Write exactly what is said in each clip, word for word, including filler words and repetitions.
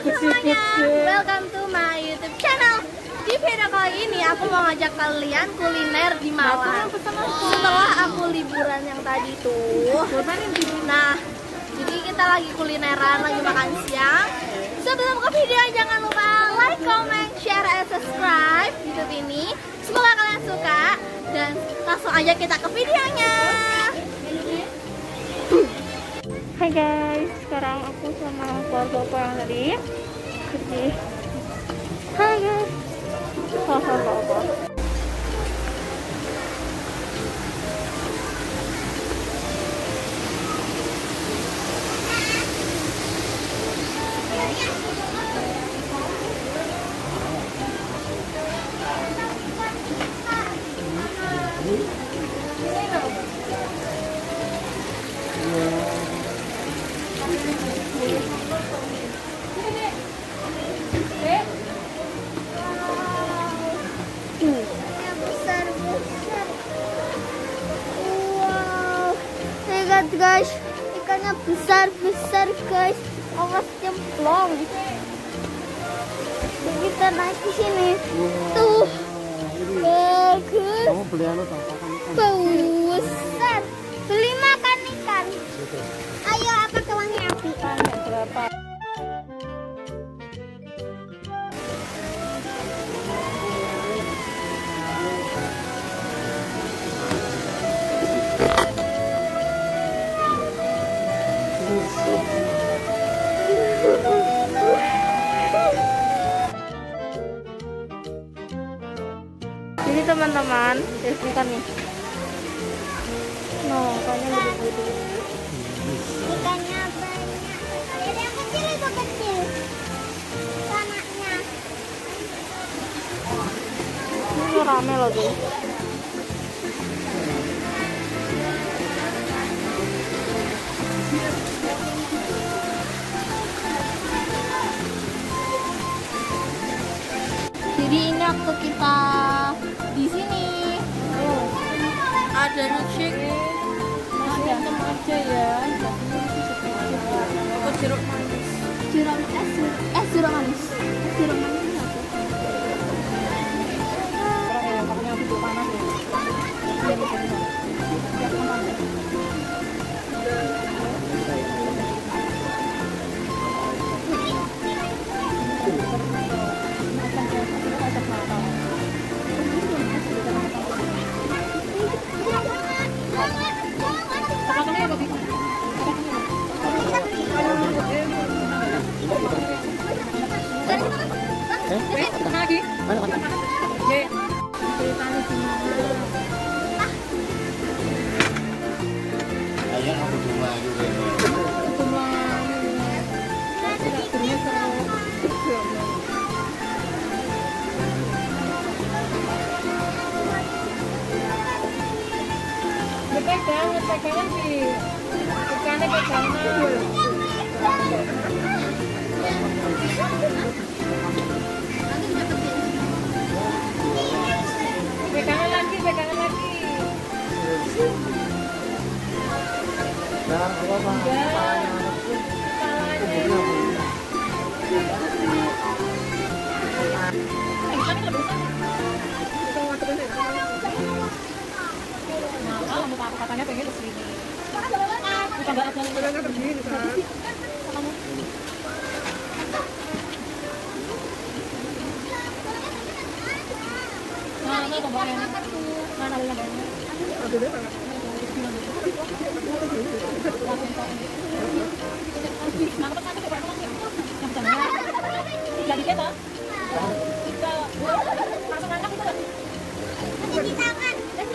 semuanya, welcome to my YouTube channel. Di video kali ini aku mau ngajak kalian kuliner di Malang. Setelah aku liburan yang tadi tuh. Nah, jadi kita lagi kulineran, lagi makan siang. Sebelum ke video jangan lupa like, comment, share, and subscribe YouTube ini. Semoga kalian suka dan langsung aja kita ke videonya. Hai guys, sekarang aku sama keluarga aku yang tadi pergi. Hai guys, hahaha apa? Guys, ikannya besar-besar guys, awas cemplung. Kita naik ke sini. Tuh, bagus. Kamu beli anu besar. Beli makan ikan. Ayo, apa uangnya api? Berapa? Ini teman-teman, ikan nih. No, ikannya gede-gede. Ikannya banyak. Jadi yang kecil itu kecil. Anaknya. Ini rame loh tuh. Jadi ini waktu kita di sini. Oh, Ada milkshake. masih hitam aja ya. Apa jeruk manis? Jeruk es, es jeruk manis. Es jeruk manis itu apa? Orang yang takutnya aku tuh panas ya. Iya, bisa bisa. Ya, aman. lagi. Mana mana? Ye. Ayah aku cuma juga. Cuma pegang, pegangan di ikannya pegangan. Pegangan lagi, pegangan lagi. Nah, apa bang? Kalau katanya pengen ke sini. Bukan enggak ada yang berdiri kan. Mana tombol yang mana yang ada deh kan. Jadi kita kita langsung angkat itu. Di tangan.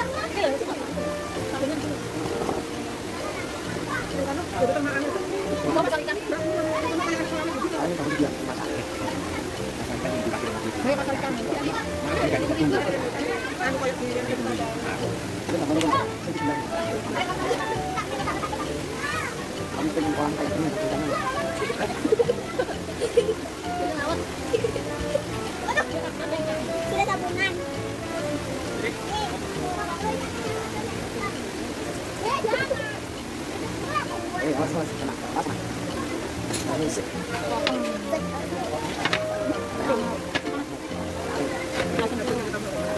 Sudah tabungan. Eh, awas awas kena, awas. Awas.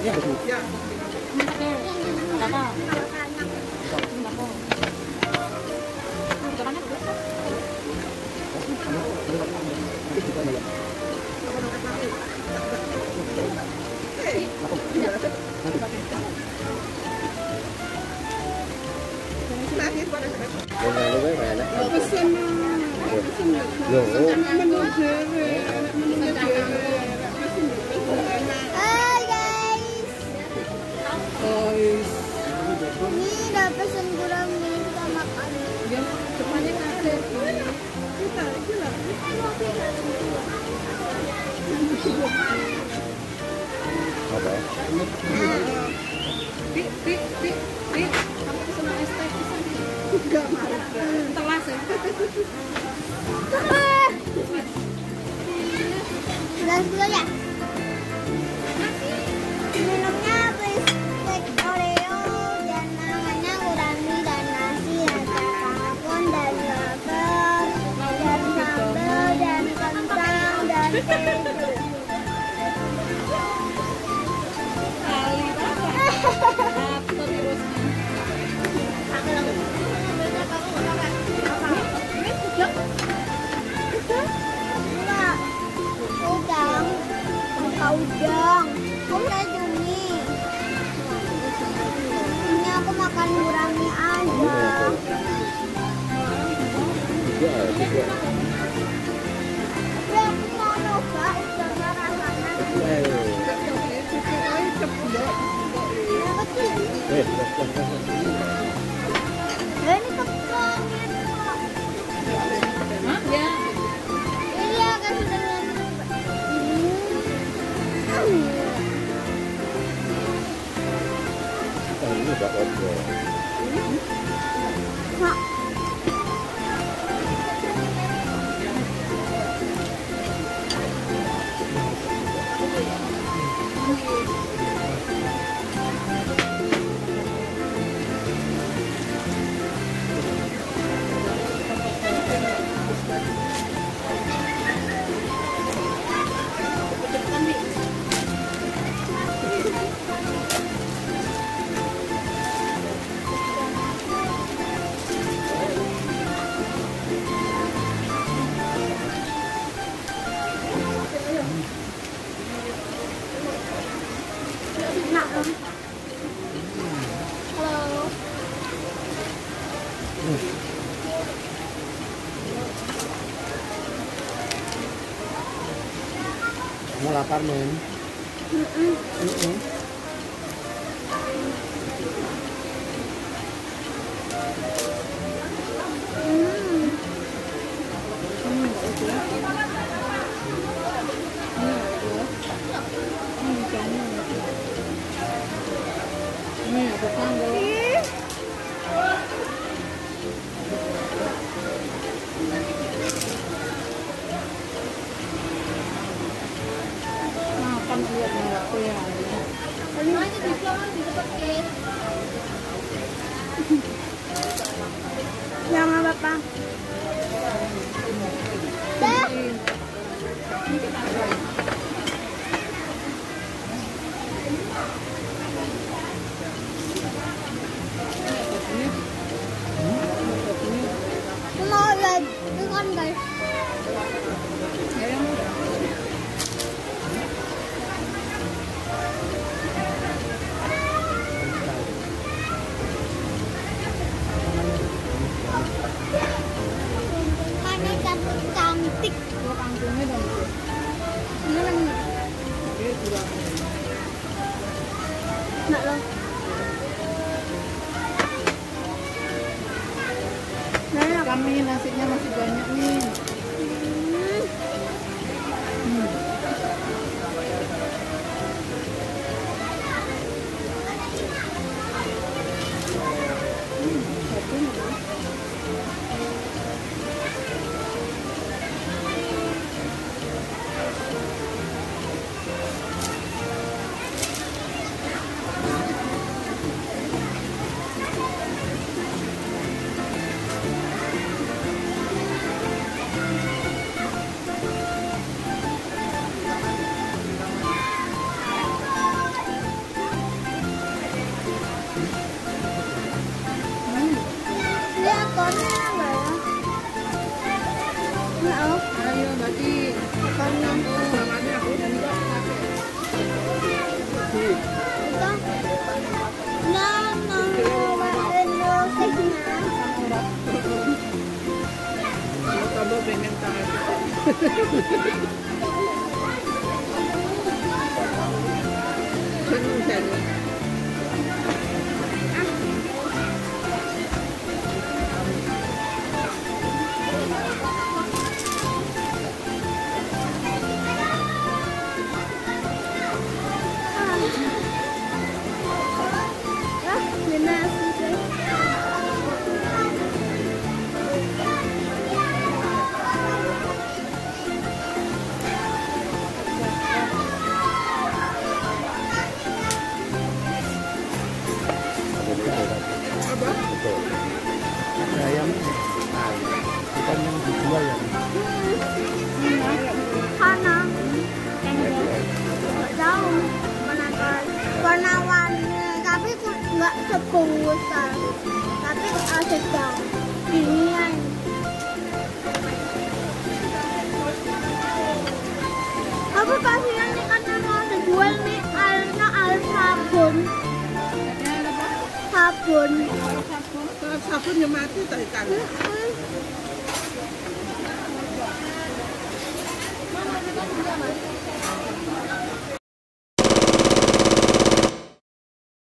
Hai guys, ini udah pesen gurami kita makan. Apa? Pi, pi, pi, pi. Kamu pesen es teh pisan. Enggak marah. Telas ya. Udah dulu ya. Minumnya biskuit Oreo dan namanya gurami dan nasi ada kangkung dan lapar dan sambal dan kentang dan keju. Kali apa terus? Enggak, udang, buka udang, buka cumi. Ini aku makan gurami aja. Tiga, tiga. Tapi aku mau coba udangnya rasanya. Yang kecil. Eh, sudah, sudah, sudah. Eh, ini kepong ini kok. Hah? Ya. Iya kan sudah Oh, ini udah obrol. Mak. Halo. Kamu lapar, Men? Mm-mm. Ini ada tanggal. Makan buat aku ya. Semuanya diploma di tempat cake. Sama Bapak. Dah. Mau lihat ikan guys. Mana cantik cantik. Buat kangkungnya dong. Mana nih? Nak lo. Nah, Kami nasinya masih banyak nih. hmm. tadi karena tangannya aku enggak pakai. Nah, no, no, Mau tambah pengen tahan. Seneng seneng. Betul. Ada ayam, bukan yang dijual ya. Sana nggak tahu mana kan warna-warni, tapi nggak sebungkusan, tapi uh, sedang dingin. Tapi kasihan nih karena mau dijual nih airnya air sabun. Sabun. Kalau sabunnya mati tak ikan.